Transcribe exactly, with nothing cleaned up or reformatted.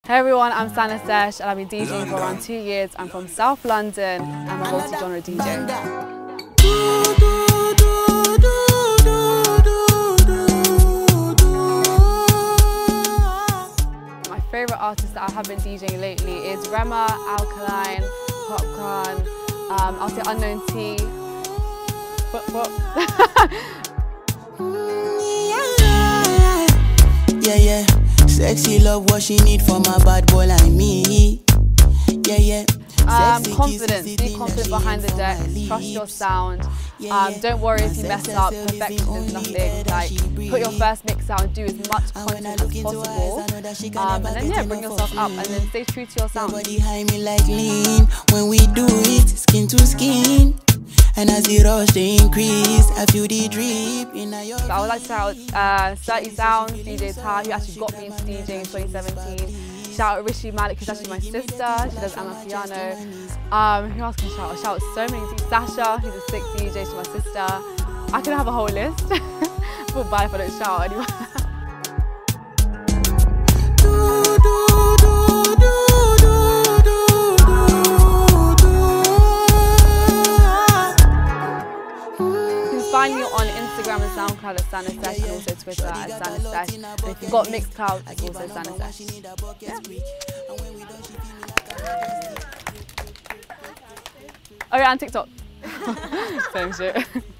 Hey everyone, I'm Sana Sesh and I've been DJing for around two years. I'm from South London. I'm a multi-genre D J. My favourite artist that I have been DJing lately is Rema, Alkaline, Popcorn, um, I'll say Unknown T. But, but yeah, yeah. Sexy love, what she need from a bad boy like me. Yeah, yeah. Um, confidence. Be confident behind the deck. Trust your sound. Um, don't worry if you mess up. Perfection is nothing. Like, put your first mix out and do as much content as possible. Um, and then yeah, bring yourself up and then stay true to your sound. Behind me like lean. When we do it, skin to skin. And as the rush they increase, I feel the drip in your. So I would like to shout out uh, thirty Sounds, D J Tar, who actually got me into DJing in twenty seventeen. Shout out Rishi Malik, who's actually my sister. She does amapiano. Um, who else can I shout out? Shout out so many people. Sasha, who's a sick D J, she's my sister. I could have a whole list. I feel bad if I don't shout out anyone. Find me on Instagram and SoundCloud at Sana Sesh and also Twitter at Sana Sesh. And if you've got Mixcloud, it's also Sana Sesh. Yeah. Oh yeah, and TikTok. Same shit.